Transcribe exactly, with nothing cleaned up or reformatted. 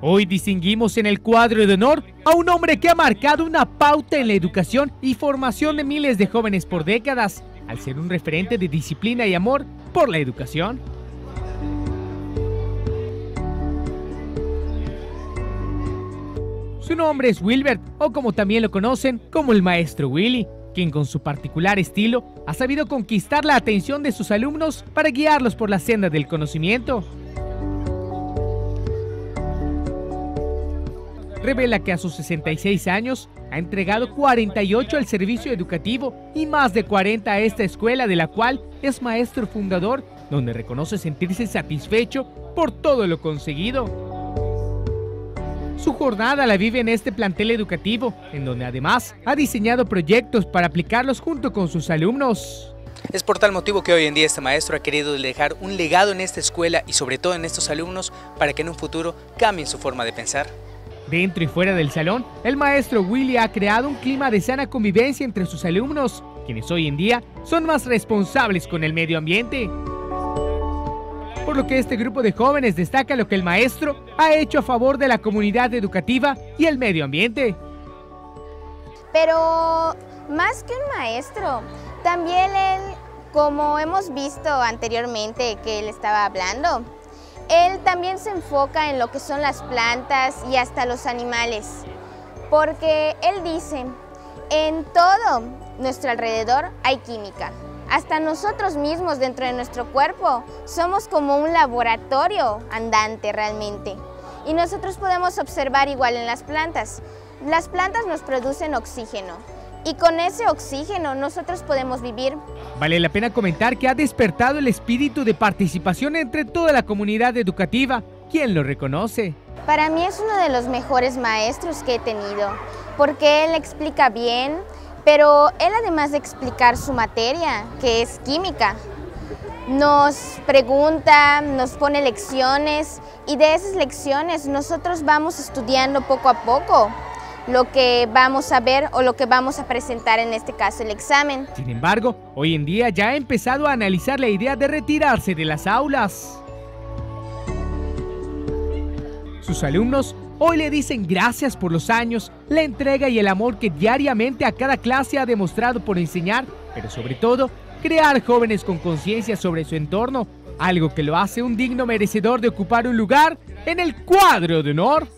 Hoy distinguimos en el cuadro de honor a un hombre que ha marcado una pauta en la educación y formación de miles de jóvenes por décadas, al ser un referente de disciplina y amor por la educación. Su nombre es Wilbert, o como también lo conocen, como el Maestro Willy, quien con su particular estilo ha sabido conquistar la atención de sus alumnos para guiarlos por la senda del conocimiento. Revela que a sus sesenta y seis años ha entregado cuarenta y ocho al servicio educativo y más de cuarenta a esta escuela, de la cual es maestro fundador, donde reconoce sentirse satisfecho por todo lo conseguido. Su jornada la vive en este plantel educativo, en donde además ha diseñado proyectos para aplicarlos junto con sus alumnos. Es por tal motivo que hoy en día este maestro ha querido dejar un legado en esta escuela y sobre todo en estos alumnos para que en un futuro cambien su forma de pensar. Dentro y fuera del salón, el maestro Willy ha creado un clima de sana convivencia entre sus alumnos, quienes hoy en día son más responsables con el medio ambiente. Por lo que este grupo de jóvenes destaca lo que el maestro ha hecho a favor de la comunidad educativa y el medio ambiente. Pero más que un maestro, también él, como hemos visto anteriormente que él estaba hablando, él también se enfoca en lo que son las plantas y hasta los animales, porque él dice, en todo nuestro alrededor hay química. Hasta nosotros mismos dentro de nuestro cuerpo somos como un laboratorio andante realmente. Y nosotros podemos observar igual en las plantas. Las plantas nos producen oxígeno. Y con ese oxígeno nosotros podemos vivir. Vale la pena comentar que ha despertado el espíritu de participación entre toda la comunidad educativa. ¿Quién lo reconoce? Para mí es uno de los mejores maestros que he tenido, porque él explica bien, pero él, además de explicar su materia, que es química, nos pregunta, nos pone lecciones, y de esas lecciones nosotros vamos estudiando poco a poco lo que vamos a ver o lo que vamos a presentar, en este caso el examen. Sin embargo, hoy en día ya ha empezado a analizar la idea de retirarse de las aulas. Sus alumnos hoy le dicen gracias por los años, la entrega y el amor que diariamente a cada clase ha demostrado por enseñar, pero sobre todo, crear jóvenes con conciencia sobre su entorno, algo que lo hace un digno merecedor de ocupar un lugar en el cuadro de honor.